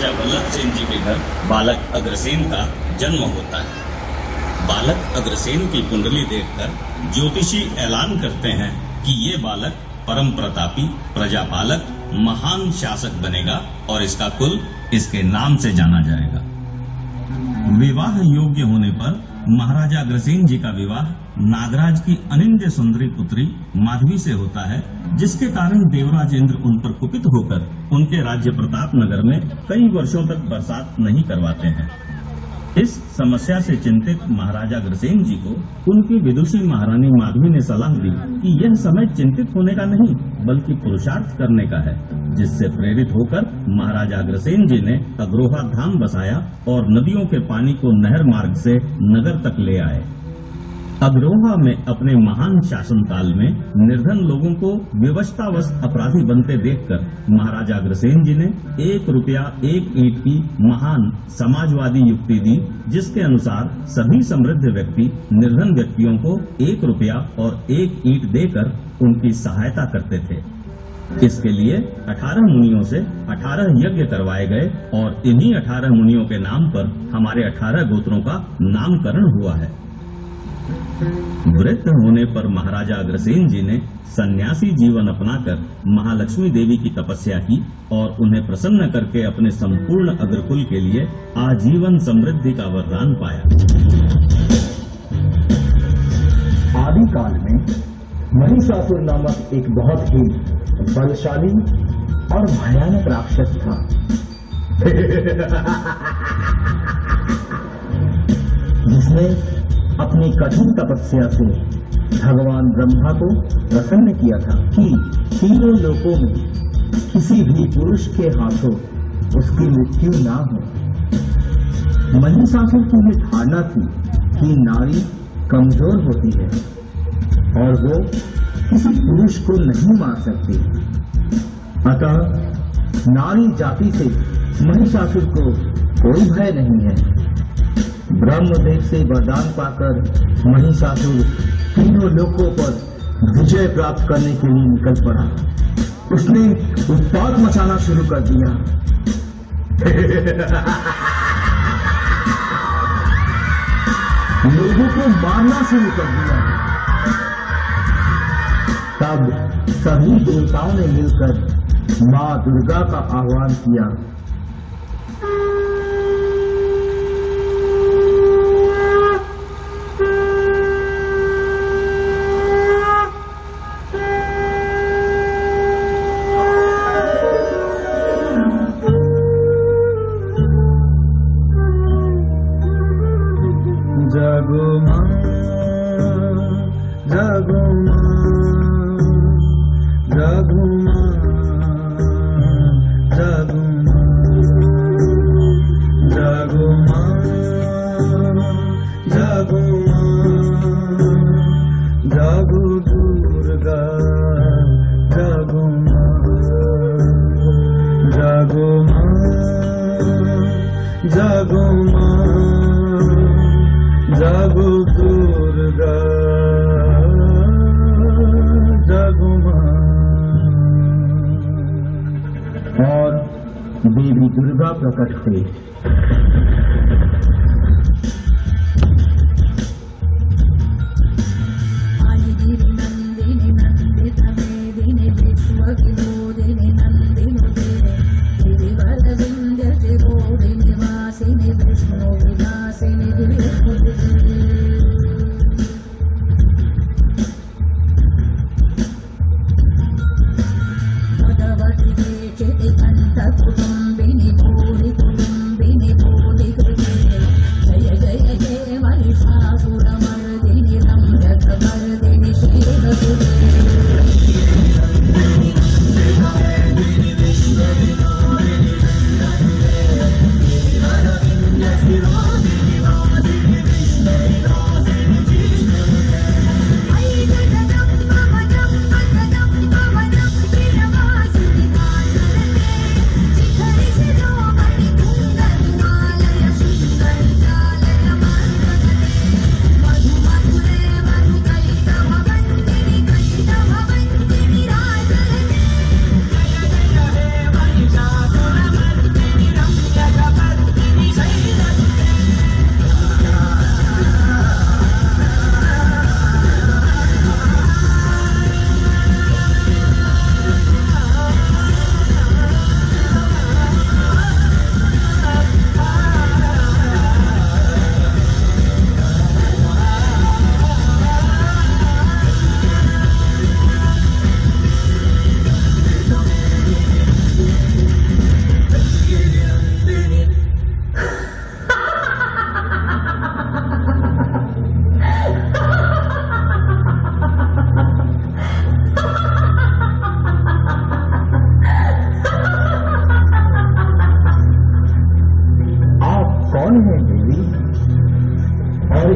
महाराजा वल्लभ सेन जी के घर बालक अग्रसेन का जन्म होता है। बालक अग्रसेन की कुंडली देखकर ज्योतिषी ऐलान करते हैं कि ये बालक परम प्रतापी प्रजापालक महान शासक बनेगा और इसका कुल इसके नाम से जाना जाएगा। विवाह योग्य होने पर महाराजा अग्रसेन जी का विवाह नागराज की अनिंद्य सुंदरी पुत्री माधवी से होता है, जिसके कारण देवराज इंद्र उन पर कुपित होकर उनके राज्य प्रताप नगर में कई वर्षों तक बरसात नहीं करवाते हैं। इस समस्या से चिंतित महाराजा अग्रसेन जी को उनकी विदुषी महारानी माधवी ने सलाह दी कि यह समय चिंतित होने का नहीं बल्कि पुरुषार्थ करने का है, जिससे प्रेरित होकर महाराजा अग्रसेन जी ने अग्रोहा धाम बसाया और नदियों के पानी को नहर मार्ग से नगर तक ले आए। अग्रोहा में अपने महान शासनकाल में निर्धन लोगों को विवशतावश अपराधी बनते देखकर महाराजा अग्रसेन जी ने 1 रुपया 1 ईंट की महान समाजवादी युक्ति दी, जिसके अनुसार सभी समृद्ध व्यक्ति निर्धन व्यक्तियों को 1 रुपया और 1 ईंट देकर उनकी सहायता करते थे। इसके लिए 18 मुनियों से 18 यज्ञ करवाए गए और इन्हीं 18 मुनियों के नाम पर हमारे 18 गोत्रों का नामकरण हुआ है। वृद्ध होने पर महाराजा अग्रसेन जी ने सन्यासी जीवन अपनाकर महालक्ष्मी देवी की तपस्या की और उन्हें प्रसन्न करके अपने संपूर्ण अग्रकुल के लिए आजीवन समृद्धि का वरदान पाया। आदि काल में महिषासुर नामक एक बहुत ही बलशाली और भयानक राक्षस था। जिसने अपनी कठोर तपस्या से भगवान ब्रह्मा को प्रसन्न किया था कि तीनों लोकों में किसी भी पुरुष के हाथों उसकी मृत्यु ना हो। महिषासुर की यह धारणा थी कि नारी कमजोर होती है और वो किसी पुरुष को नहीं मार सकती। अतः नारी जाति से महिषासुर को कोई भय नहीं है। ब्रह्मदेव से वरदान पाकर महिषासुर तीनों लोकों पर विजय प्राप्त करने के लिए निकल पड़ा। उसने उत्पात मचाना शुरू कर दिया। लोगों को मारना शुरू कर दिया। तब सभी देवताओं ने मिलकर मां दुर्गा का आह्वान किया। जागो मां, जागो मां, जागो मां, जागो मां, जागो मां, जागो मां, जागो दुर्गा, जागो मां, जागो मां, जागो मां, जागो दुर्गा, जागो मां। और देवी दुर्गा प्रकट हुई। नंदिनी नंदित मेदिनी विश्व विनोदिनी नंदिनुते गिरिवर विंध्य गोविंद निवासिनी विष्णु विलासिनी भगवती देचिति कंठ कुटुंबिनी भूरि कुटुंबिनी भूरि कृते जय जय जय महिषासुरमर्दिनी रम्यकमर्दिनी श्रीरसुते Shiroji Nivasi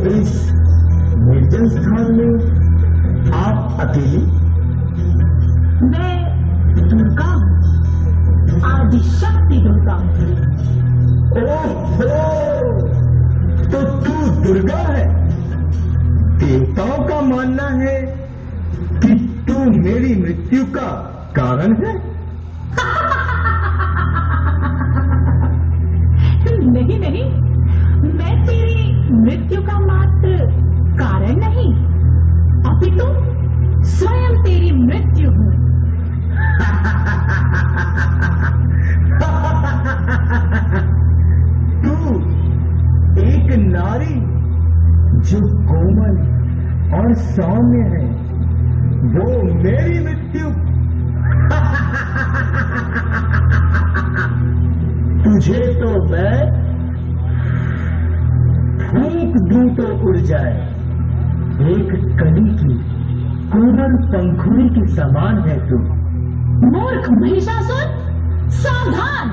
इस निर्जन स्थान में आप अकेले? मैं दुर्गा हूँ, आदिशक्ति दुर्गा हूँ। ओहो, तो तू दुर्गा है। देवताओं का मानना है कि तू मेरी मृत्यु का कारण है। नहीं नहीं, मैं तेरी मृत्यु का मात्र कारण नहीं, अपितु स्वयं तेरी मृत्यु हूँ। तू एक नारी जो कोमल और सौम्य है, वो मेरी मृत्यु। तुझे तो मैं फूंक दूं तो उड़ जाए। एक कली की कोमल पंखुड़ी के समान है तू। मूर्ख महिषासुर, सावधान!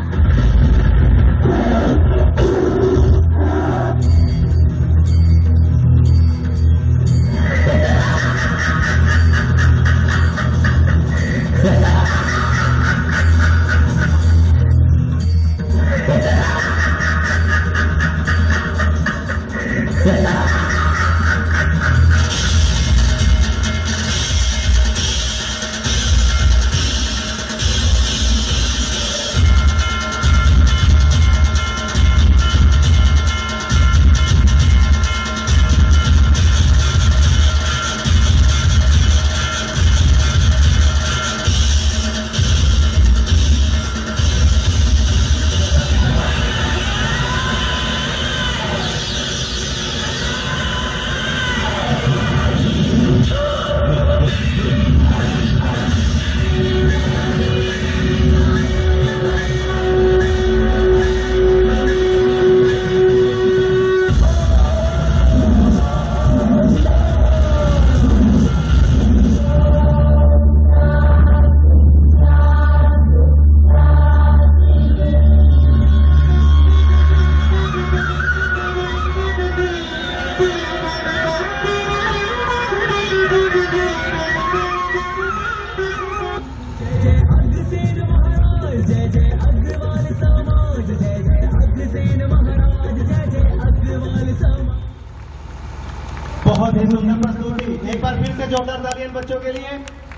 बहुत ही सुंदर प्रस्तुति। एक बार फिर से जोरदार तालियां बच्चों के लिए।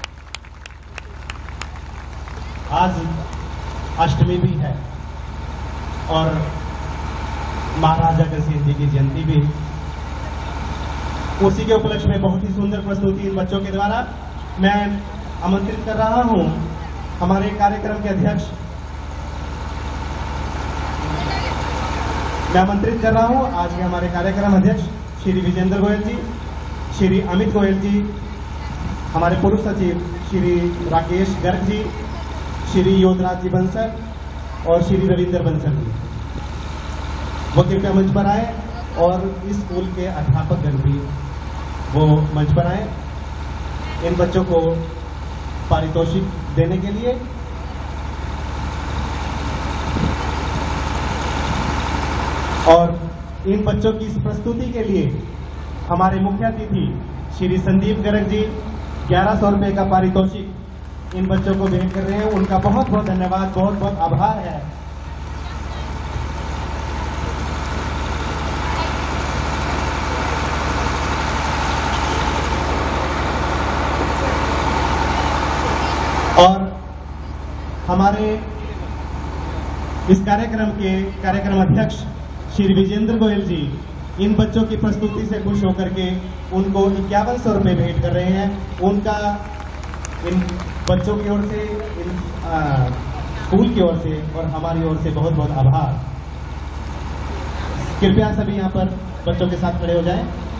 आज अष्टमी भी है और महाराजा अग्रसेन जी की जयंती भी। उसी के उपलक्ष्य में बहुत ही सुंदर प्रस्तुति इन बच्चों के द्वारा मैं आमंत्रित कर रहा हूं हमारे कार्यक्रम के अध्यक्ष। मैं आमंत्रित कर रहा हूं आज के हमारे कार्यक्रम अध्यक्ष श्री विजेंद्र गोयल जी, श्री अमित गोयल जी, हमारे पूर्व सचिव श्री राकेश गर्ग जी, श्री योधराज जी बंसल और श्री रविंदर बंसल जी। वो कृपया मंच पर आए और इस स्कूल के अध्यापक गण भी वो मंच पर आए इन बच्चों को पारितोषिक देने के लिए। और इन बच्चों की इस प्रस्तुति के लिए हमारे मुख्य अतिथि श्री संदीप गर्ग जी 1100 रुपए का पारितोषिक इन बच्चों को भेंट कर रहे हैं। उनका बहुत बहुत धन्यवाद, बहुत बहुत आभार है। और हमारे इस कार्यक्रम के कार्यक्रम अध्यक्ष श्री विजेंद्र गोयल जी इन बच्चों की प्रस्तुति से खुश होकर के उनको 5100 रुपए भेंट कर रहे हैं। उनका इन बच्चों की ओर से, इन स्कूल की ओर से और हमारी ओर से बहुत बहुत आभार। कृपया सभी यहाँ पर बच्चों के साथ खड़े हो जाएं।